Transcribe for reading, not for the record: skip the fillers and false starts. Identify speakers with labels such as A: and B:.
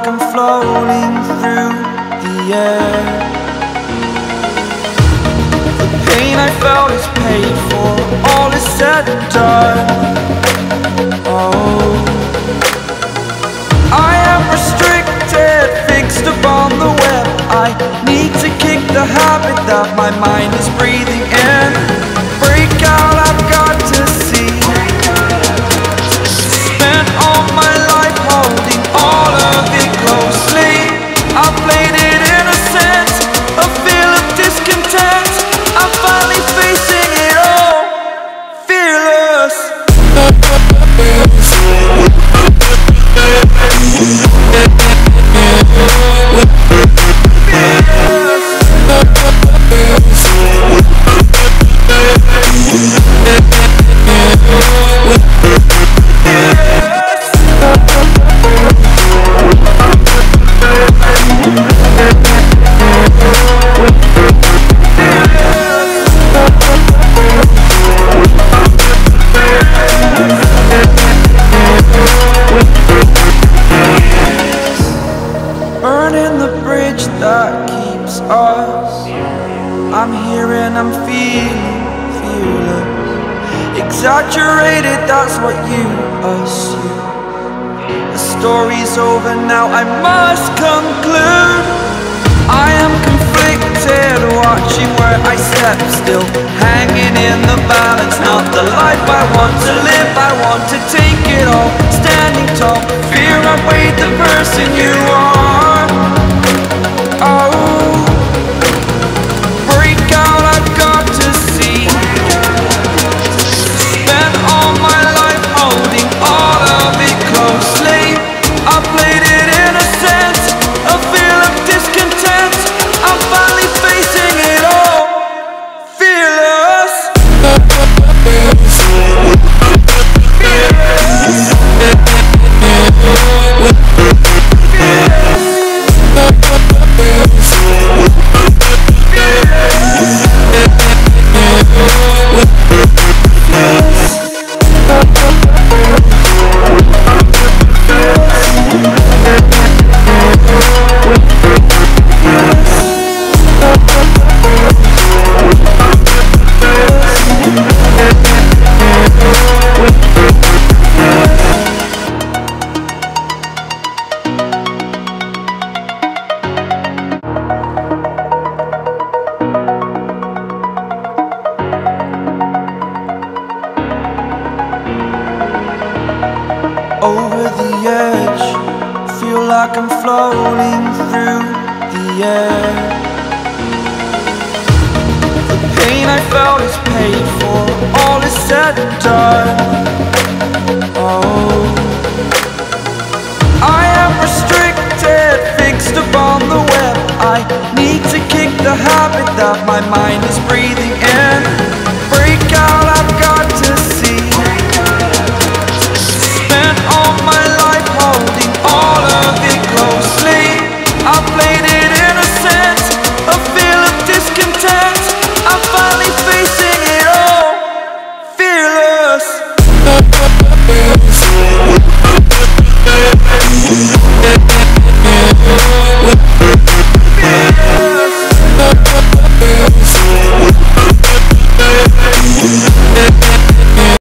A: like I'm floating through the air. The pain I felt is paid for, all is said and done. Oh, I am restricted, fixed upon the web. I need to kick the habit that my mind is breathing in. Break out, I've got to see. Spent all my life holding all of it closely. I played it innocent, a feel of discontent. I'm finally facing it all, fearless. Burning the bridge that keeps us. I'm here and I'm feeling fearless. Exaggerated, that's what you assume. The story's over now, I must conclude. I am conflicted, watching where I step still, hanging in the balance. Not the life I want to live, I want to take it all. Standing tall, fear outweighed the person you are. Oh, break out, I've got to see. Spent all my life holding all of it closely. I played it innocent, a feel of discontent. I'm finally facing it all, fearless. Over the edge, feel like I'm floating through the air. The pain I felt is paid for, all is said and done. Oh, I am restricted, fixed upon the web. I need to kick the habit that my mind is breathing in. Break out, I've got to see. Spent all my life holding all of it closely. I played it innocent, a feel of discontent. I'm finally facing it all, fearless. Fearless.